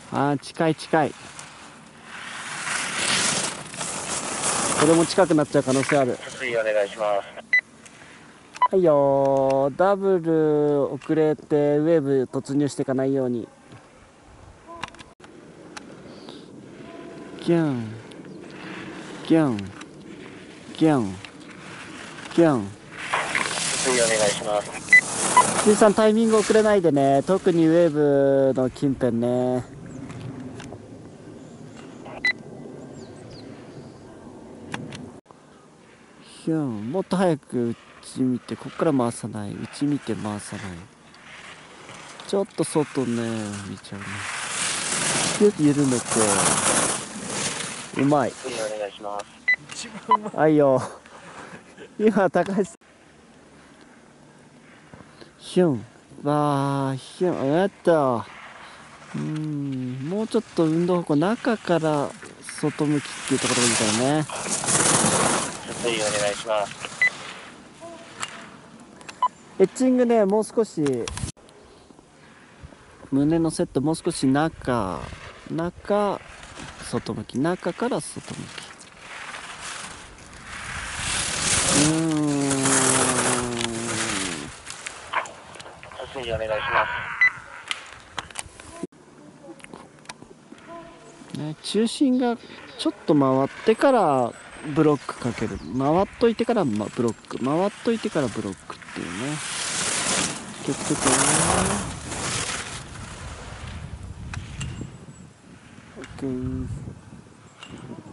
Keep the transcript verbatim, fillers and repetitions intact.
あー、近い近い。これも近くなっちゃう可能性ある。 水お願いします。 はいよー、ダブル遅れてウェーブ突入していかないように。ギャンギャンギャンギャン。 水お願いします。 じいさんタイミング遅れないでね、特にウェーブの近辺ね。ギャン、もっと早く内見て、こっから回さない、内見て回さない。ちょっと外ね見ちゃうね。ギュッと緩めて、うまい。 水お願いします。 はいよ。今高橋さんヒュンわーヒュン、やった。うん、もうちょっと運動方向中から外向きっていうところがいいからね。 水お願いします。 エッチングね、もう少し胸のセット、もう少し中中外向き、中から外向き。うーん、 水お願いします。 ね、中心がちょっと回ってからブロックかける、回っといてから、ま、ブロック回っといてからブロックっていうね。気をつけてね。オッケー。